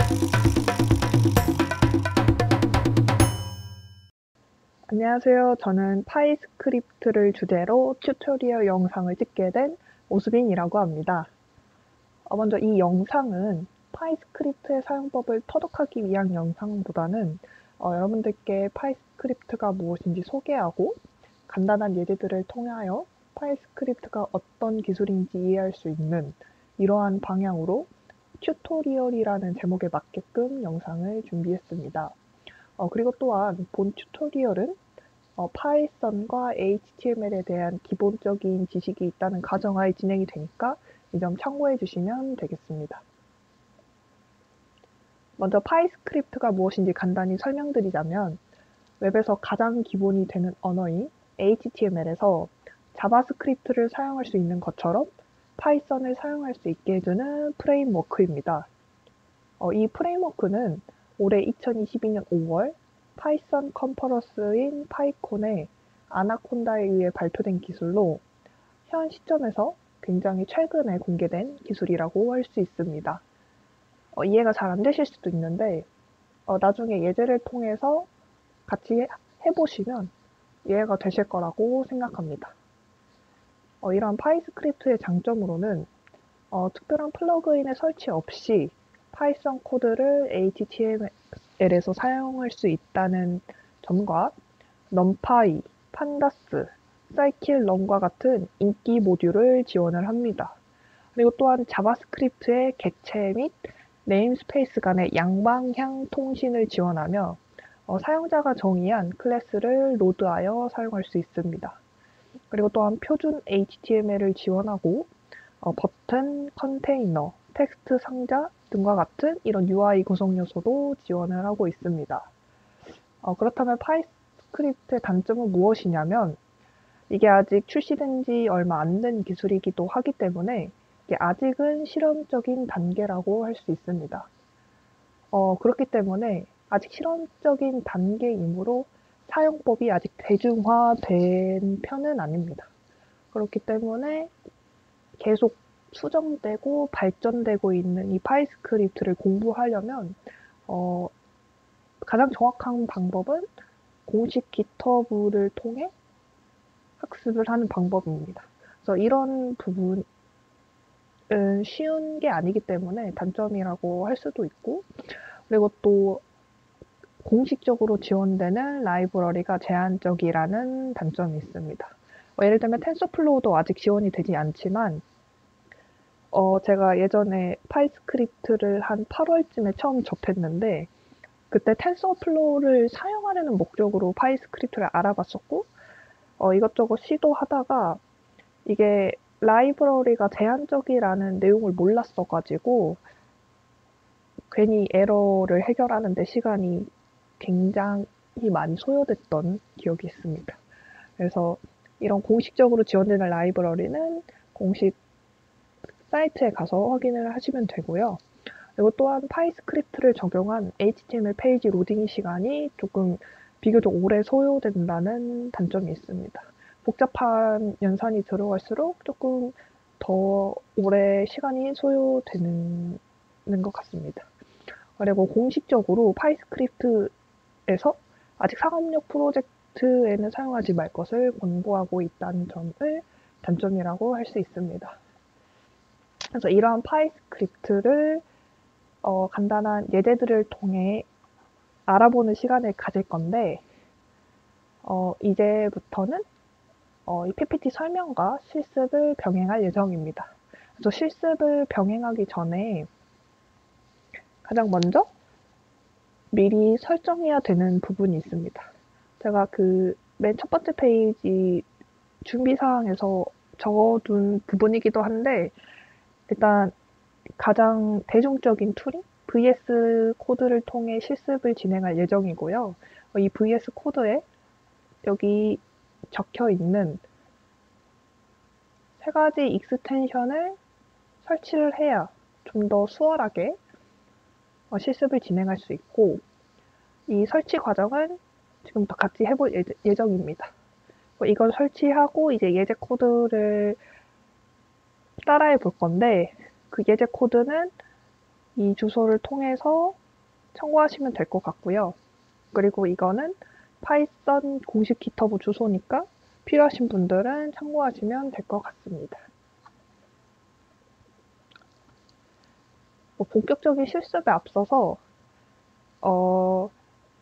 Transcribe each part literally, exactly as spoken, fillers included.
안녕하세요. 저는 파이스크립트를 주제로 튜토리얼 영상을 찍게 된 오수빈이라고 합니다. 어, 먼저 이 영상은 파이스크립트의 사용법을 터득하기 위한 영상보다는 어, 여러분들께 파이스크립트가 무엇인지 소개하고 간단한 예제들을 통하여 파이스크립트가 어떤 기술인지 이해할 수 있는 이러한 방향으로 튜토리얼이라는 제목에 맞게끔 영상을 준비했습니다. 어, 그리고 또한 본 튜토리얼은 어, 파이썬과 에이치티엠엘에 대한 기본적인 지식이 있다는 가정하에 진행이 되니까 이 점 참고해 주시면 되겠습니다. 먼저 파이스크립트가 무엇인지 간단히 설명드리자면 웹에서 가장 기본이 되는 언어인 에이치티엠엘에서 자바스크립트를 사용할 수 있는 것처럼 파이썬을 사용할 수 있게 해주는 프레임워크입니다. 어, 이 프레임워크는 올해 이천이십이 년 오월 파이썬 컨퍼런스인 파이콘의 아나콘다에 의해 발표된 기술로 현 시점에서 굉장히 최근에 공개된 기술이라고 할 수 있습니다. 어, 이해가 잘 안 되실 수도 있는데 어, 나중에 예제를 통해서 같이 해보시면 이해가 되실 거라고 생각합니다. 어, 이러한 파이스크립트의 장점으로는 어, 특별한 플러그인의 설치 없이 파이썬 코드를 에이치티엠엘에서 사용할 수 있다는 점과 넘파이, 판다스, 사이킬런과 같은 인기 모듈을 지원을 합니다. 그리고 또한 자바스크립트의 객체 및 네임스페이스 간의 양방향 통신을 지원하며 어, 사용자가 정의한 클래스를 로드하여 사용할 수 있습니다. 그리고 또한 표준 에이치티엠엘을 지원하고 어, 버튼, 컨테이너, 텍스트 상자 등과 같은 이런 유아이 구성 요소도 지원을 하고 있습니다. 어, 그렇다면 파이스크립트의 단점은 무엇이냐면 이게 아직 출시된 지 얼마 안 된 기술이기도 하기 때문에 이게 아직은 실험적인 단계라고 할 수 있습니다. 어, 그렇기 때문에 아직 실험적인 단계이므로 사용법이 아직 대중화된 편은 아닙니다. 그렇기 때문에 계속 수정되고 발전되고 있는 이 파이스크립트를 공부하려면 어, 가장 정확한 방법은 공식 깃허브를 통해 학습을 하는 방법입니다. 그래서 이런 부분은 쉬운 게 아니기 때문에 단점이라고 할 수도 있고, 그리고 또 공식적으로 지원되는 라이브러리가 제한적이라는 단점이 있습니다. 뭐 예를 들면 텐서플로우도 아직 지원이 되지 않지만 어, 제가 예전에 파이스크립트를 한 팔월쯤에 처음 접했는데 그때 텐서플로우를 사용하려는 목적으로 파이스크립트를 알아봤었고 어, 이것저것 시도하다가 이게 라이브러리가 제한적이라는 내용을 몰랐어가지고 괜히 에러를 해결하는 데 시간이 굉장히 많이 소요됐던 기억이 있습니다. 그래서 이런 공식적으로 지원되는 라이브러리는 공식 사이트에 가서 확인을 하시면 되고요. 그리고 또한 파이스크립트를 적용한 에이치티엠엘 페이지 로딩 시간이 조금 비교적 오래 소요된다는 단점이 있습니다. 복잡한 연산이 들어갈수록 조금 더 오래 시간이 소요되는 것 같습니다. 그리고 공식적으로 파이스크립트에서 아직 상업용 프로젝트에는 사용하지 말 것을 권고하고 있다는 점을 단점이라고 할 수 있습니다. 그래서 이러한 파이스크립트를 어, 간단한 예제들을 통해 알아보는 시간을 가질 건데 어, 이제부터는 어, 이 피피티 설명과 실습을 병행할 예정입니다. 그래서 실습을 병행하기 전에 가장 먼저 미리 설정해야 되는 부분이 있습니다. 제가 그 맨 첫 번째 페이지 준비사항에서 적어둔 부분이기도 한데 일단 가장 대중적인 툴인 브이에스 코드를 통해 실습을 진행할 예정이고요. 이 브이에스 코드에 여기 적혀 있는 세 가지 익스텐션을 설치를 해야 좀 더 수월하게 실습을 진행할 수 있고 이 설치 과정은 지금부터 같이 해볼 예정입니다. 이걸 설치하고 이제 예제 코드를 따라해 볼 건데 그 예제 코드는 이 주소를 통해서 참고하시면 될 것 같고요. 그리고 이거는 파이썬 공식 깃허브 주소니까 필요하신 분들은 참고하시면 될 것 같습니다. 뭐 본격적인 실습에 앞서서 어,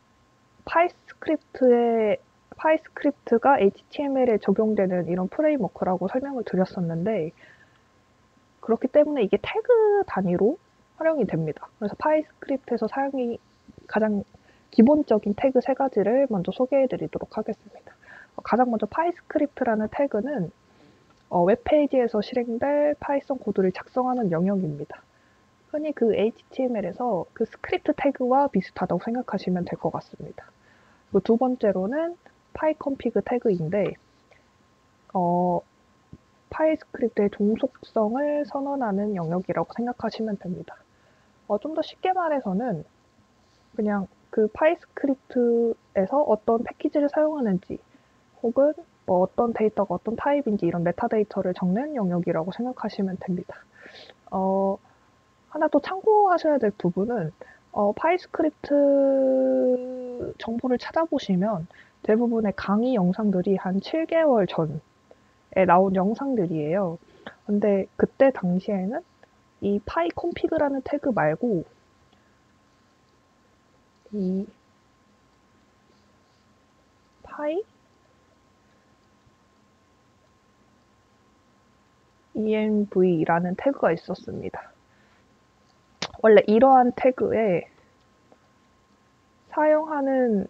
파이스크립트의 파이스크립트가 에이치티엠엘에 적용되는 이런 프레임워크라고 설명을 드렸었는데, 그렇기 때문에 이게 태그 단위로 활용이 됩니다. 그래서 파이스크립트에서 사용이 가장 기본적인 태그 세 가지를 먼저 소개해 드리도록 하겠습니다. 가장 먼저 파이스크립트라는 태그는 어, 웹페이지에서 실행될 파이썬 코드를 작성하는 영역입니다. 흔히 그 에이치티엠엘에서 그 스크립트 태그와 비슷하다고 생각하시면 될 것 같습니다. 그리고 두 번째로는 파이컨피그 태그인데, 어, 파이스크립트의 종속성을 선언하는 영역이라고 생각하시면 됩니다. 어, 좀 더 쉽게 말해서는 그냥 그 파이스크립트에서 어떤 패키지를 사용하는지, 혹은 뭐 어떤 데이터가 어떤 타입인지 이런 메타데이터를 적는 영역이라고 생각하시면 됩니다. 어, 하나 또 참고하셔야 될 부분은 어, 파이스크립트 정보를 찾아보시면 대부분의 강의 영상들이 한 칠 개월 전에 나온 영상들이에요. 근데 그때 당시에는 이 파이config라는 태그 말고 이 파이 env라는 태그가 있었습니다. 원래 이러한 태그에 사용하는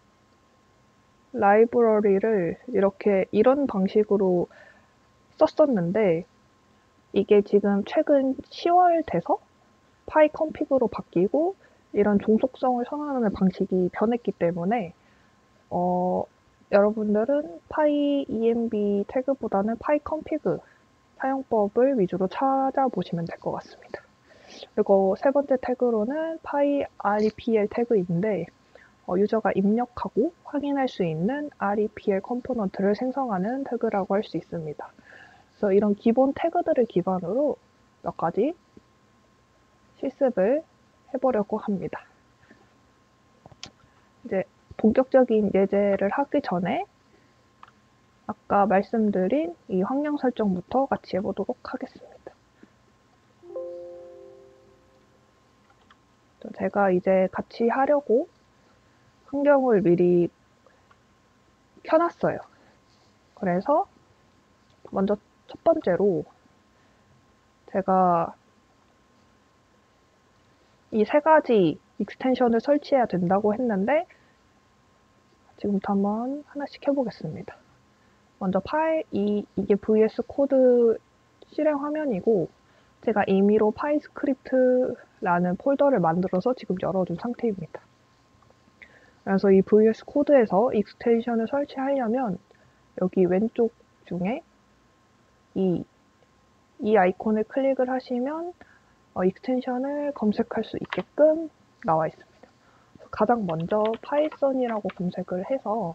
라이브러리를 이렇게 이런 방식으로 썼었는데, 이게 지금 최근 시월 돼서 파이config로 바뀌고 이런 종속성을 선언하는 방식이 변했기 때문에 어, 여러분들은 파이env 태그보다는 파이config 사용법을 위주로 찾아보시면 될 것 같습니다. 그리고 세 번째 태그로는 pyrepl 태그인데, 어, 유저가 입력하고 확인할 수 있는 repl 컴포넌트를 생성하는 태그라고 할 수 있습니다. 그래서 이런 기본 태그들을 기반으로 몇 가지 실습을 해보려고 합니다. 이제 본격적인 예제를 하기 전에 아까 말씀드린 이 환경 설정부터 같이 해보도록 하겠습니다. 제가 이제 같이 하려고 환경을 미리 켜놨어요. 그래서 먼저 첫 번째로 제가 이 세 가지 익스텐션을 설치해야 된다고 했는데, 지금부터 한번 하나씩 해보겠습니다. 먼저 파일, 이, 이게 브이에스 코드 실행 화면이고, 제가 임의로 파이스크립트라는 폴더를 만들어서 지금 열어둔 상태입니다. 그래서 이 브이에스 코드에서 익스텐션을 설치하려면 여기 왼쪽 중에 이, 이 아이콘을 클릭을 하시면 어, 익스텐션을 검색할 수 있게끔 나와 있습니다. 가장 먼저 파이썬이라고 검색을 해서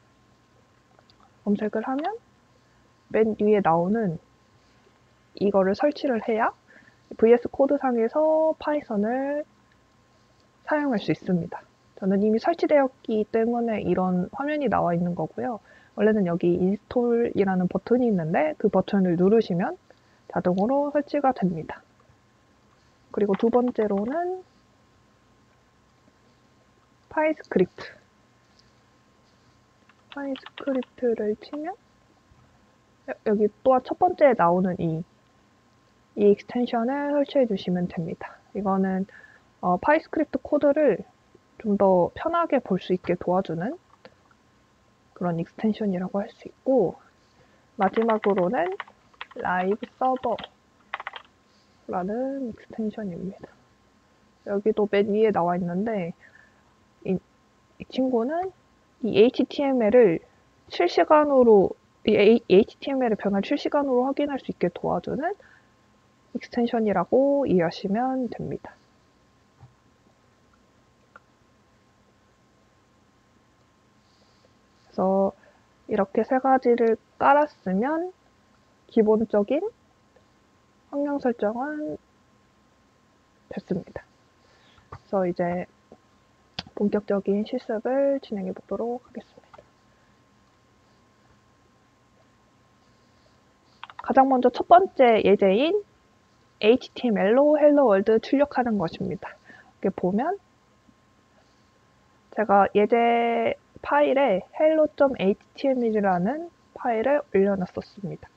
검색을 하면 맨 위에 나오는 이거를 설치를 해야 브이에스 코드상에서 파이썬을 사용할 수 있습니다. 저는 이미 설치되었기 때문에 이런 화면이 나와 있는 거고요. 원래는 여기 인스톨이라는 버튼이 있는데 그 버튼을 누르시면 자동으로 설치가 됩니다. 그리고 두 번째로는 파이스크립트. 파이스크립트를 치면 여기 또한 첫 번째에 나오는 이, 이 익스텐션을 설치해 주시면 됩니다. 이거는 어, 파이스크립트 코드를 좀 더 편하게 볼 수 있게 도와주는 그런 익스텐션이라고 할 수 있고, 마지막으로는 라이브 서버라는 익스텐션입니다. 여기도 맨 위에 나와 있는데 이, 이 친구는 이 에이치티엠엘을 실시간으로 이 에이치티엠엘의 변화를 실시간으로 확인할 수 있게 도와주는 익스텐션이라고 이해하시면 됩니다. 그래서 이렇게 세 가지를 깔았으면 기본적인 환경 설정은 됐습니다. 그래서 이제 본격적인 실습을 진행해 보도록 하겠습니다. 가장 먼저 첫 번째 예제인 에이치티엠엘로 헬로 월드 출력하는 것입니다. 이렇게 보면 제가 예제 파일에 hello.html이라는 파일을 올려놨었습니다.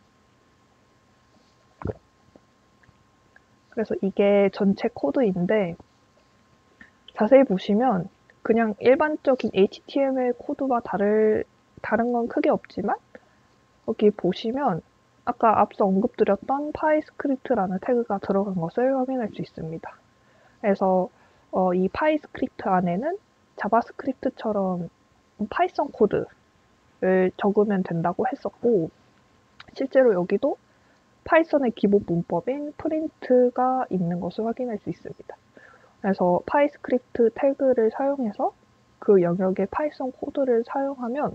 그래서 이게 전체 코드인데 자세히 보시면 그냥 일반적인 에이치티엠엘 코드와 다를, 다른 건 크게 없지만 여기 보시면 아까 앞서 언급드렸던 파이스크립트라는 태그가 들어간 것을 확인할 수 있습니다. 그래서 어, 이 파이스크립트 안에는 자바스크립트처럼 파이썬 코드를 적으면 된다고 했었고 실제로 여기도 파이썬의 기본 문법인 프린트가 있는 것을 확인할 수 있습니다. 그래서 파이스크립트 태그를 사용해서 그 영역의 파이썬 코드를 사용하면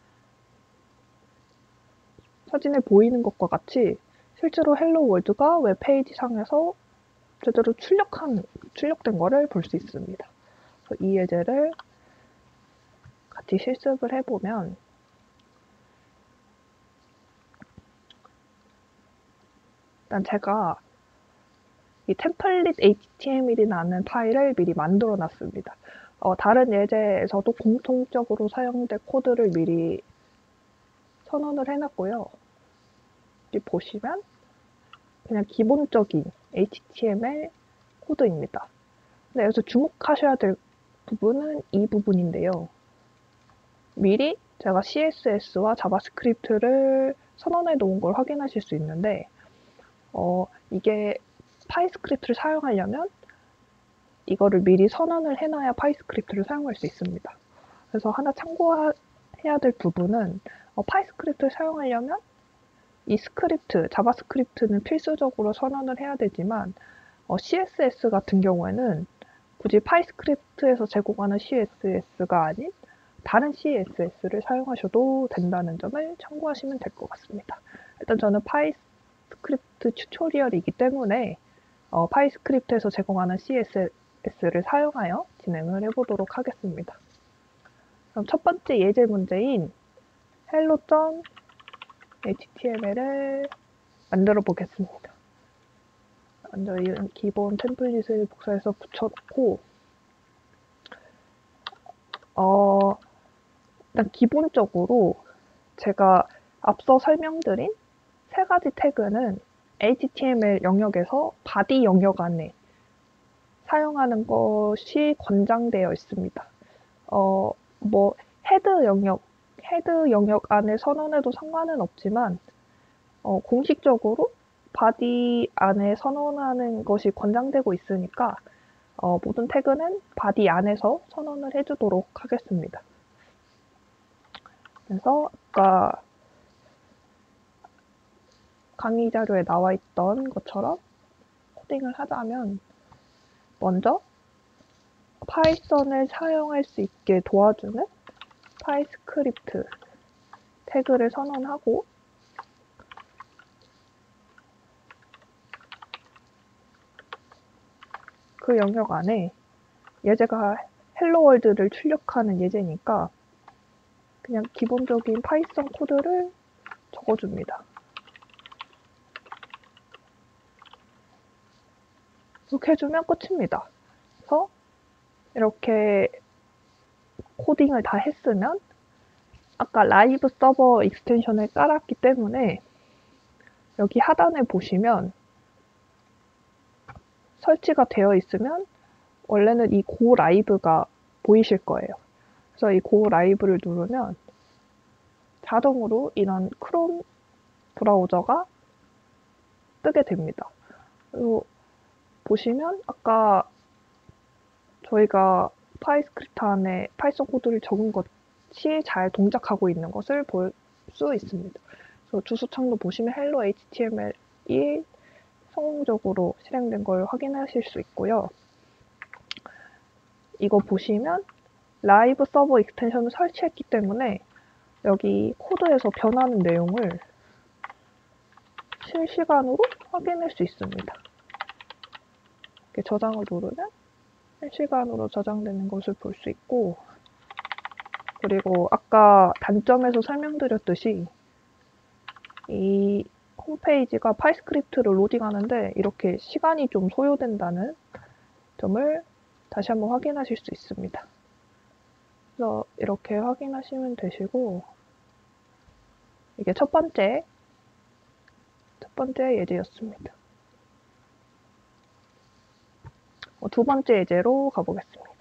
사진에 보이는 것과 같이 실제로 헬로 월드가 웹페이지 상에서 제대로 출력한, 출력된 거를 볼 수 있습니다. 그래서 이 예제를 같이 실습을 해보면 일단 제가 이 템플릿 에이치티엠엘이라는 파일을 미리 만들어 놨습니다. 어, 다른 예제에서도 공통적으로 사용될 코드를 미리 선언을 해놨고요. 여기 보시면 그냥 기본적인 에이치티엠엘 코드입니다. 근데 여기서 주목하셔야 될 부분은 이 부분인데요. 미리 제가 씨에스에스와 자바스크립트를 선언해 놓은 걸 확인하실 수 있는데 어, 이게 파이스크립트를 사용하려면 이거를 미리 선언을 해놔야 파이스크립트를 사용할 수 있습니다. 그래서 하나 참고해야 될 부분은 어, 파이스크립트를 사용하려면 이 스크립트, 자바스크립트는 필수적으로 선언을 해야 되지만 어, 씨에스에스 같은 경우에는 굳이 파이스크립트에서 제공하는 씨에스에스가 아닌 다른 씨에스에스를 사용하셔도 된다는 점을 참고하시면 될 것 같습니다. 일단 저는 파이스크립트 튜토리얼이기 때문에 어, 파이스크립트에서 제공하는 씨에스에스를 사용하여 진행을 해보도록 하겠습니다. 그럼 첫 번째 예제 문제인 hello.html을 만들어 보겠습니다. 먼저 이 기본 템플릿을 복사해서 붙여놓고 어, 일단 기본적으로 제가 앞서 설명드린 세 가지 태그는 에이치티엠엘 영역에서 바디 영역 안에 사용하는 것이 권장되어 있습니다. 어, 뭐 헤드 영역, 헤드 영역 안에 선언해도 상관은 없지만 어, 공식적으로 바디 안에 선언하는 것이 권장되고 있으니까 어, 모든 태그는 바디 안에서 선언을 해주도록 하겠습니다. 그래서 아까 강의 자료에 나와 있던 것처럼 코딩을 하자면 먼저 파이썬을 사용할 수 있게 도와주는 파이스크립트 태그를 선언하고 그 영역 안에 예제가 헬로 월드를 출력하는 예제니까 그냥 기본적인 파이썬 코드를 적어줍니다. 이렇게 해주면 끝입니다. 그래서 이렇게 코딩을 다 했으면 아까 라이브 서버 익스텐션을 깔았기 때문에 여기 하단에 보시면 설치가 되어 있으면 원래는 이 고 라이브가 보이실 거예요. 그래서 이 고 라이브를 누르면 자동으로 이런 크롬 브라우저가 뜨게 됩니다. 그리고 보시면 아까 저희가 파이스크립트 안에 파이썬 코드를 적은 것이 잘 동작하고 있는 것을 볼 수 있습니다. 그래서 주소창도 보시면 hello 에이치티엠엘이 성공적으로 실행된 걸 확인하실 수 있고요. 이거 보시면 라이브 서버 익스텐션을 설치했기 때문에 여기 코드에서 변하는 내용을 실시간으로 확인할 수 있습니다. 이렇게 저장을 누르면 실시간으로 저장되는 것을 볼 수 있고, 그리고 아까 단점에서 설명드렸듯이 이 홈페이지가 파이 스크립트를 로딩하는데 이렇게 시간이 좀 소요된다는 점을 다시 한번 확인하실 수 있습니다. 그래서 이렇게 확인하시면 되시고, 이게 첫 번째, 첫 번째 예제였습니다. 두 번째 예제로 가보겠습니다.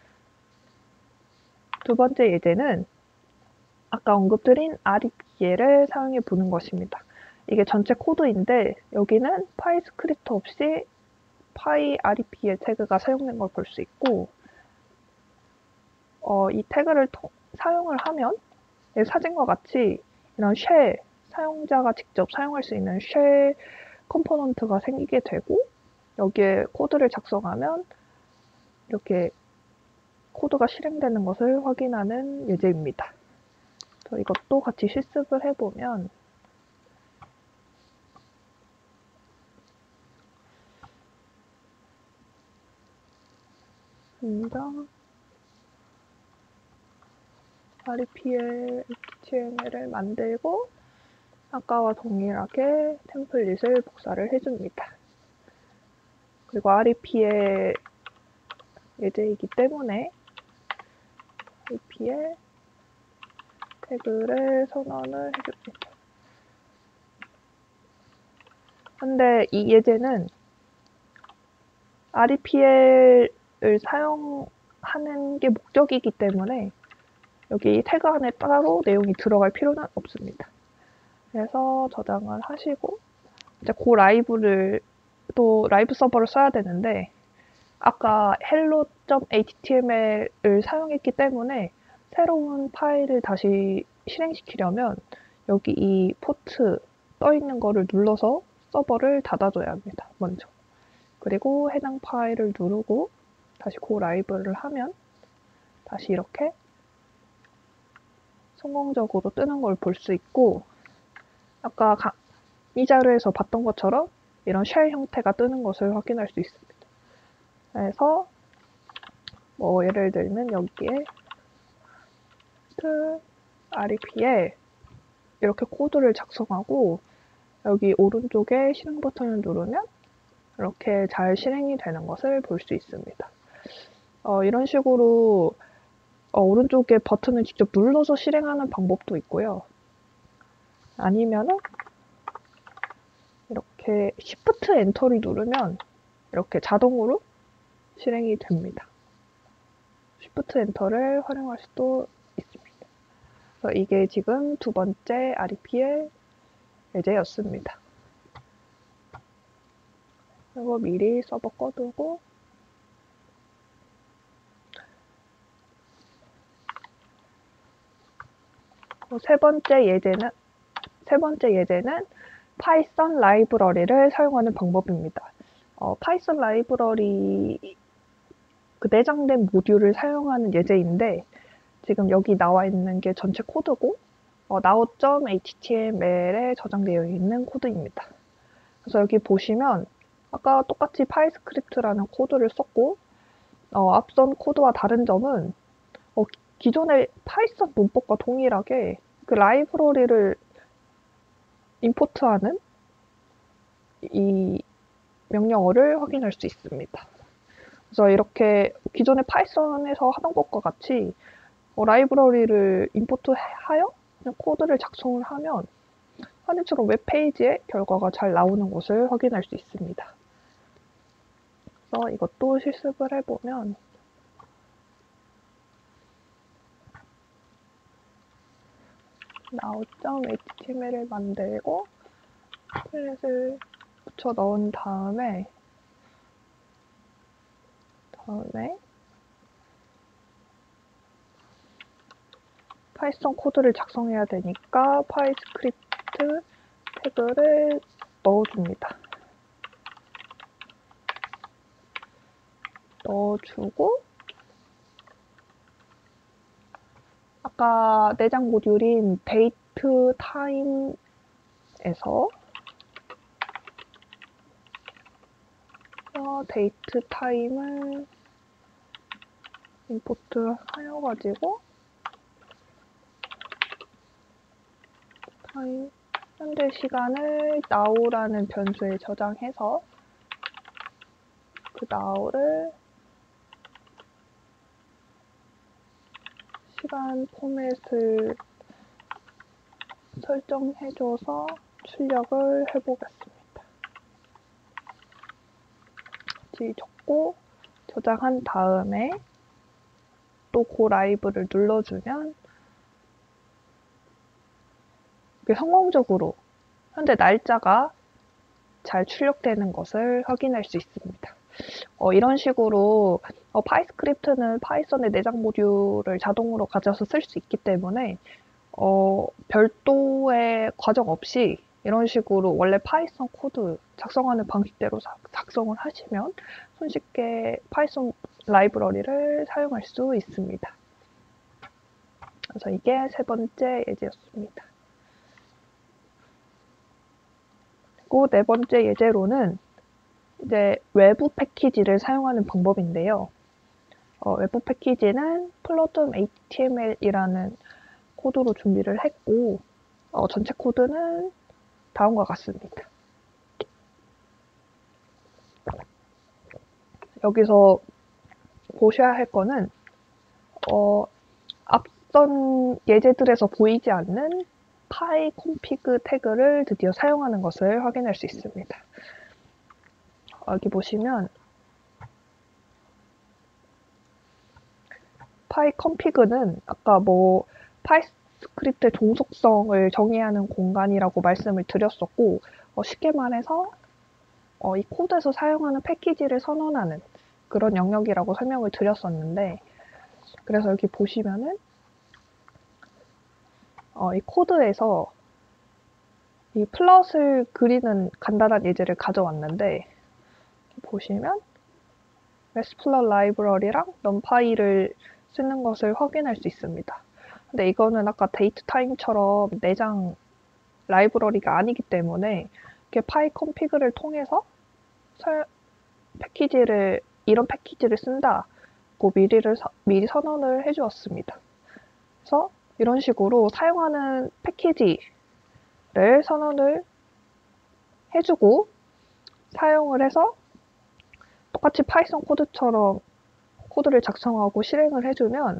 두 번째 예제는 아까 언급드린 알이피엘을 사용해 보는 것입니다. 이게 전체 코드인데 여기는 파이 스크립트 없이 파이 알이피엘 태그가 사용된 걸 볼 수 있고, 어, 이 태그를 통, 사용을 하면 사진과 같이 이런 쉘, 사용자가 직접 사용할 수 있는 쉘 컴포넌트가 생기게 되고, 여기에 코드를 작성하면 이렇게 코드가 실행되는 것을 확인하는 예제입니다. 이것도 같이 실습을 해보면 알이피엘 에이치티엠엘을 만들고 아까와 동일하게 템플릿을 복사를 해줍니다. 그리고 알이피엘 예제이기 때문에 알이피엘 태그를 선언을 해줍니다. 근데 이 예제는 알이피엘을 사용하는 게 목적이기 때문에 여기 태그 안에 따로 내용이 들어갈 필요는 없습니다. 그래서 저장을 하시고 이제 그 라이브를 또 라이브 서버를 써야 되는데 아까 hello.html을 사용했기 때문에 새로운 파일을 다시 실행시키려면 여기 이 포트 떠 있는 거를 눌러서 서버를 닫아줘야 합니다. 먼저. 그리고 해당 파일을 누르고 다시 고 라이브를 하면 다시 이렇게 성공적으로 뜨는 걸 볼 수 있고, 아까 이 자료에서 봤던 것처럼 이런 쉘 형태가 뜨는 것을 확인할 수 있습니다. 그래서 뭐 예를 들면 여기에 알이피엘 이렇게 코드를 작성하고 여기 오른쪽에 실행 버튼을 누르면 이렇게 잘 실행이 되는 것을 볼 수 있습니다. 어, 이런 식으로 어, 오른쪽에 버튼을 직접 눌러서 실행하는 방법도 있고요. 아니면은 이렇게 Shift 엔터를 누르면 이렇게 자동으로 실행이 됩니다. Shift 엔터를 활용할 수도 있습니다. 그래서 이게 지금 두 번째 알이피엘 예제였습니다. 그리고 미리 서버 꺼두고 세 번째 예제는 세 번째 예제는 파이썬 라이브러리를 사용하는 방법입니다. 어, 파이썬 라이브러리 그 내장된 모듈을 사용하는 예제인데 지금 여기 나와 있는 게 전체 코드고 어, now.html에 저장되어 있는 코드입니다. 그래서 여기 보시면 아까 똑같이 파이 스크립트라는 코드를 썼고 어, 앞선 코드와 다른 점은 어, 기존의 파이썬 문법과 동일하게 그 라이브러리를 임포트하는 이 명령어를 확인할 수 있습니다. 그래서 이렇게 기존의 파이썬에서 하던 것과 같이 어, 라이브러리를 임포트하여 그냥 코드를 작성을 하면 화면처럼 웹페이지에 결과가 잘 나오는 것을 확인할 수 있습니다. 그래서 이것도 실습을 해보면 now.html을 만들고 템플릿을 붙여 넣은 다음에 다음에 파이썬 코드를 작성해야 되니까 파이스크립트 태그를 넣어줍니다. 넣어주고 아까 내장 모듈인 date time에서 어, date time을 임포트 하여가지고 타임 현재 시간을 now라는 변수에 저장해서 그 now를 시간 포맷을 설정해줘서 출력을 해보겠습니다. 같이 적고 저장한 다음에 또 고 라이브를 눌러주면 이게 성공적으로 현재 날짜가 잘 출력되는 것을 확인할 수 있습니다. 어, 이런 식으로 어, 파이스크립트는 파이썬의 내장 모듈을 자동으로 가져서 쓸 수 있기 때문에 어, 별도의 과정 없이 이런 식으로 원래 파이썬 코드 작성하는 방식대로 작성을 하시면 손쉽게 파이썬 라이브러리를 사용할 수 있습니다. 그래서 이게 세 번째 예제였습니다. 그리고 네 번째 예제로는 이제 외부 패키지를 사용하는 방법인데요. 어, 외부 패키지는 플롯.html이라는 코드로 준비를 했고 어, 전체 코드는 다음과 같습니다. 여기서 보셔야 할 거는 어, 앞선 예제들에서 보이지 않는 pyconfig 태그를 드디어 사용하는 것을 확인할 수 있습니다. 여기 보시면 pyconfig는 아까 뭐 파이스크립트의 종속성을 정의하는 공간이라고 말씀을 드렸었고 어, 쉽게 말해서 어, 이 코드에서 사용하는 패키지를 선언하는 그런 영역이라고 설명을 드렸었는데 그래서 여기 보시면은 어, 이 코드에서 이 플롯을 그리는 간단한 예제를 가져왔는데 보시면 matplotlib 라이브러리랑 numpy를 쓰는 것을 확인할 수 있습니다. 근데 이거는 아까 datetime처럼 내장 라이브러리가 아니기 때문에 이렇게 pyconfig를 통해서 설, 패키지를 이런 패키지를 쓴다고 미리를 미리 선언을 해주었습니다. 그래서 이런 식으로 사용하는 패키지를 선언을 해주고 사용을 해서 똑같이 파이썬 코드처럼 코드를 작성하고 실행을 해주면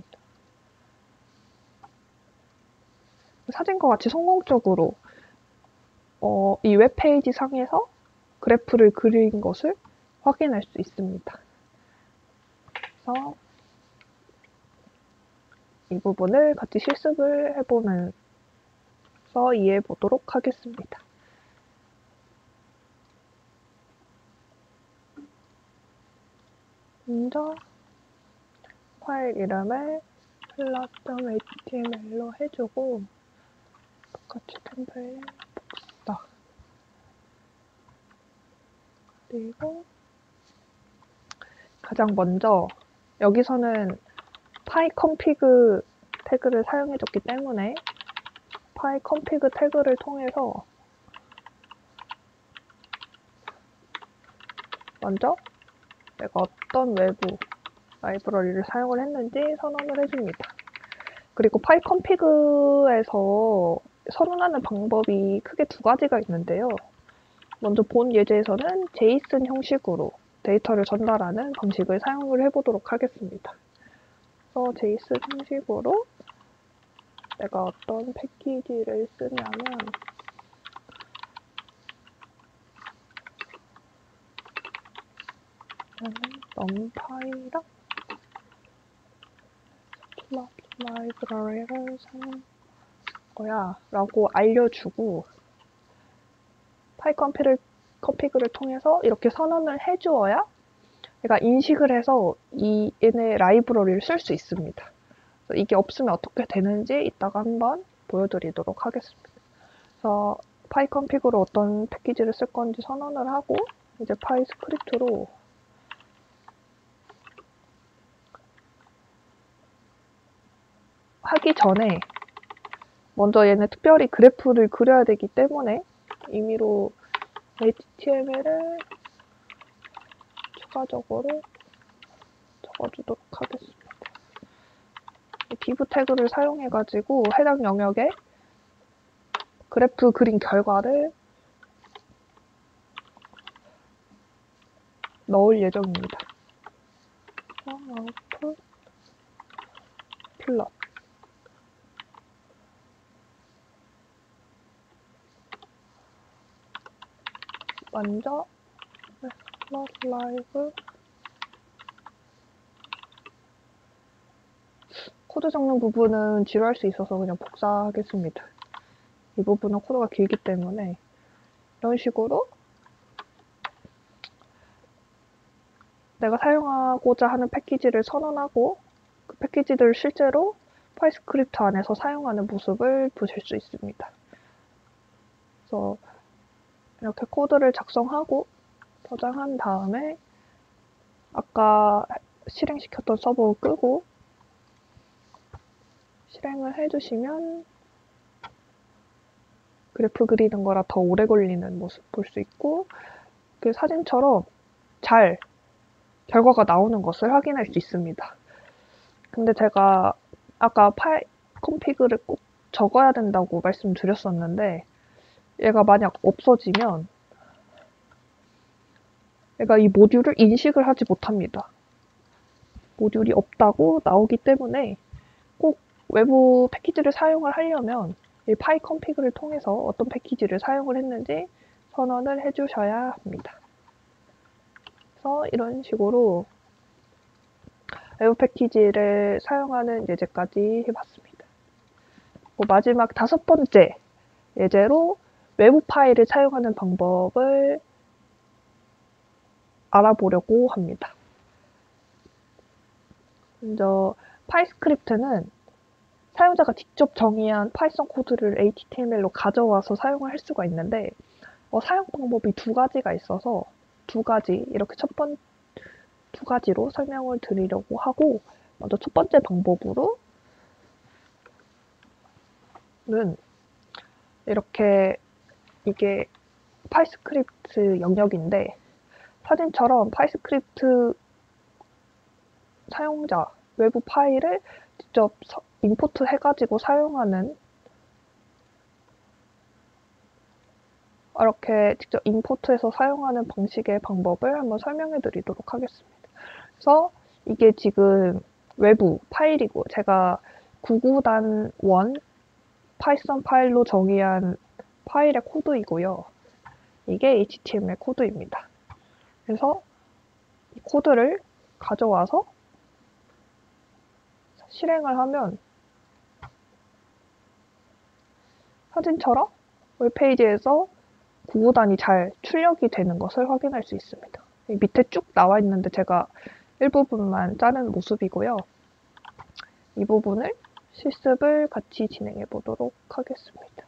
사진과 같이 성공적으로 어, 이 웹페이지 상에서 그래프를 그린 것을 확인할 수 있습니다. 그래서 이 부분을 같이 실습을 해보면서 이해해 보도록 하겠습니다. 먼저 파일 이름을 plot.html로 해주고 똑같이 템플 복사 그리고 가장 먼저 여기서는 pyconfig 태그를 사용해줬기 때문에 pyconfig 태그를 통해서 먼저 내가 어떤 외부 라이브러리를 사용을 했는지 선언을 해줍니다. 그리고 pyconfig에서 선언하는 방법이 크게 두 가지가 있는데요. 먼저 본 예제에서는 제이슨 형식으로 데이터를 전달하는 방식을 사용을 해보도록 하겠습니다. 그래서 제이슨 형식으로 내가 어떤 패키지를 쓰냐면 numpy랑 plot 라이브러리를 사용할 거야 라고 알려주고 pyconfig를 config를 통해서 이렇게 선언을 해주어야 내가 인식을 해서 이 얘네 라이브러리를 쓸 수 있습니다. 이게 없으면 어떻게 되는지 이따가 한번 보여드리도록 하겠습니다. 그래서 pyconfig로 어떤 패키지를 쓸 건지 선언을 하고 이제 파이스크립트로 하기 전에 먼저 얘네 특별히 그래프를 그려야 되기 때문에 임의로 에이치티엠엘을 추가적으로 적어주도록 하겠습니다. div 태그를 사용해가지고 해당 영역에 그래프 그린 결과를 넣을 예정입니다. 아웃풋 플롯 먼저 플롯 라이브 코드 적는 부분은 지루할 수 있어서 그냥 복사하겠습니다. 이 부분은 코드가 길기 때문에 이런 식으로 내가 사용하고자 하는 패키지를 선언하고 그 패키지들을 실제로 파이스크립트 안에서 사용하는 모습을 보실 수 있습니다. 그래서 이렇게 코드를 작성하고 저장한 다음에 아까 실행시켰던 서버 끄고 실행을 해주시면 그래프 그리는 거라 더 오래 걸리는 모습 볼 수 있고 그 사진처럼 잘 결과가 나오는 것을 확인할 수 있습니다. 근데 제가 아까 파일 컴피그를 꼭 적어야 된다고 말씀드렸었는데 얘가 만약 없어지면 얘가 이 모듈을 인식을 하지 못합니다. 모듈이 없다고 나오기 때문에 꼭 외부 패키지를 사용을 하려면 이 파이 컴피그를 통해서 어떤 패키지를 사용을 했는지 선언을 해주셔야 합니다. 그래서 이런 식으로 외부 패키지를 사용하는 예제까지 해봤습니다. 마지막 다섯 번째 예제로 외부 파일을 사용하는 방법을 알아보려고 합니다. 먼저 파이스크립트는 사용자가 직접 정의한 파이썬 코드를 에이치티엠엘로 가져와서 사용을 할 수가 있는데 어, 사용 방법이 두 가지가 있어서 두 가지 이렇게 첫 번 두 가지로 설명을 드리려고 하고 먼저 첫 번째 방법으로는 이렇게 이게 파이스크립트 영역인데 사진처럼 파이스크립트 사용자 외부 파일을 직접 임포트 해가지고 사용하는 이렇게 직접 임포트해서 사용하는 방식의 방법을 한번 설명해 드리도록 하겠습니다. 그래서 이게 지금 외부 파일이고 제가 구구단 일 파이썬 파일로 정의한 파일의 코드이고요. 이게 에이치티엠엘 코드입니다. 그래서 이 코드를 가져와서 실행을 하면 사진처럼 웹페이지에서 구구단이 잘 출력이 되는 것을 확인할 수 있습니다. 밑에 쭉 나와 있는데 제가 일부분만 자른 모습이고요. 이 부분을 실습을 같이 진행해 보도록 하겠습니다.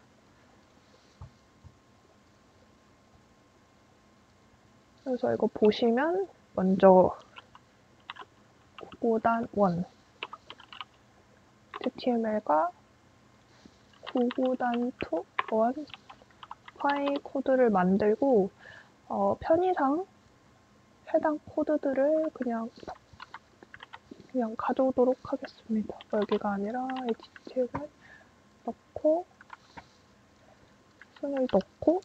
그래서 이거 보시면 먼저 구구단 일 에이치티엠엘과 구구단 이 일 파일 코드를 만들고 어, 편의상 해당 코드들을 그냥 그냥 가져오도록 하겠습니다. 여기가 아니라 에이치티엠엘 넣고 순을 넣고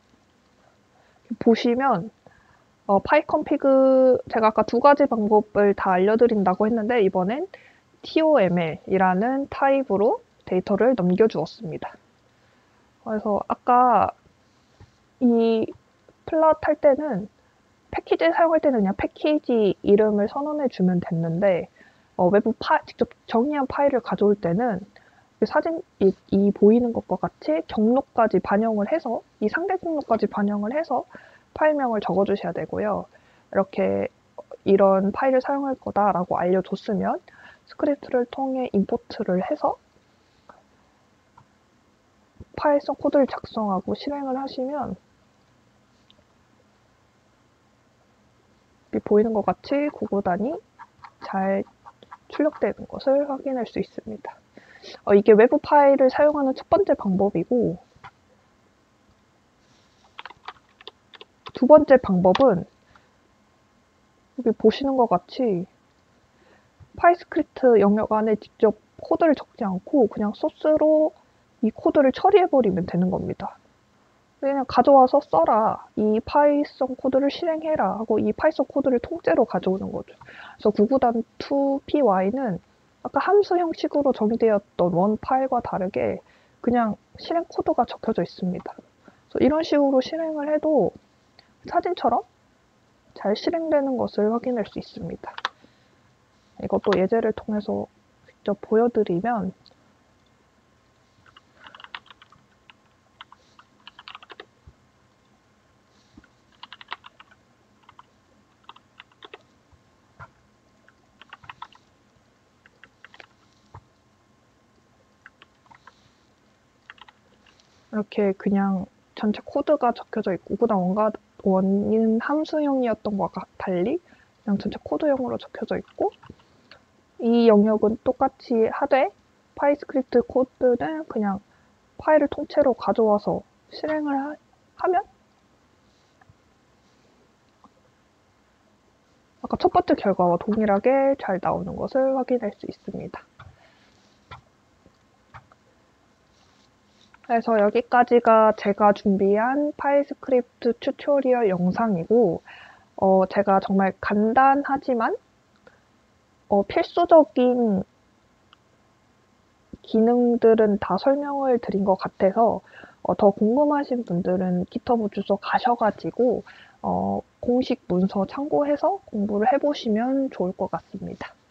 보시면 어, 파이컴피그 제가 아까 두 가지 방법을 다 알려드린다고 했는데 이번엔 톰엘이라는 타입으로 데이터를 넘겨주었습니다. 그래서 아까 이 플롯 할 때는 패키지 사용할 때는 그냥 패키지 이름을 선언해 주면 됐는데 어, 외부 파, 직접 정의한 파일을 가져올 때는 사진 이, 이 보이는 것과 같이 경로까지 반영을 해서 이 상대 경로까지 반영을 해서 파일명을 적어주셔야 되고요. 이렇게 이런 파일을 사용할 거다라고 알려줬으면 스크립트를 통해 임포트를 해서 파이썬 코드를 작성하고 실행을 하시면 보이는 것 같이 구구단이 잘 출력되는 것을 확인할 수 있습니다. 어, 이게 외부 파일을 사용하는 첫 번째 방법이고 두 번째 방법은 여기 보시는 것 같이 파이스크립트 영역 안에 직접 코드를 적지 않고 그냥 소스로 이 코드를 처리해버리면 되는 겁니다. 그냥 가져와서 써라. 이 파이썬 코드를 실행해라 하고 이 파이썬 코드를 통째로 가져오는 거죠. 그래서 구구단 투 피와이는 아까 함수 형식으로 정의되었던 원 파일과 다르게 그냥 실행 코드가 적혀져 있습니다. 그래서 이런 식으로 실행을 해도 사진처럼 잘 실행되는 것을 확인할 수 있습니다. 이것도 예제를 통해서 직접 보여드리면 이렇게 그냥 전체 코드가 적혀져 있고 구구단 원가 원인 함수형이었던 것과 달리 그냥 전체 코드형으로 적혀져 있고 이 영역은 똑같이 하되 파이스크립트 코드는 그냥 파일을 통째로 가져와서 실행을 하, 하면 아까 첫 번째 결과와 동일하게 잘 나오는 것을 확인할 수 있습니다. 그래서 여기까지가 제가 준비한 파이스크립트 튜토리얼 영상이고 어, 제가 정말 간단하지만 어, 필수적인 기능들은 다 설명을 드린 것 같아서 어, 더 궁금하신 분들은 깃허브 주소 가셔가지고 어, 공식 문서 참고해서 공부를 해보시면 좋을 것 같습니다.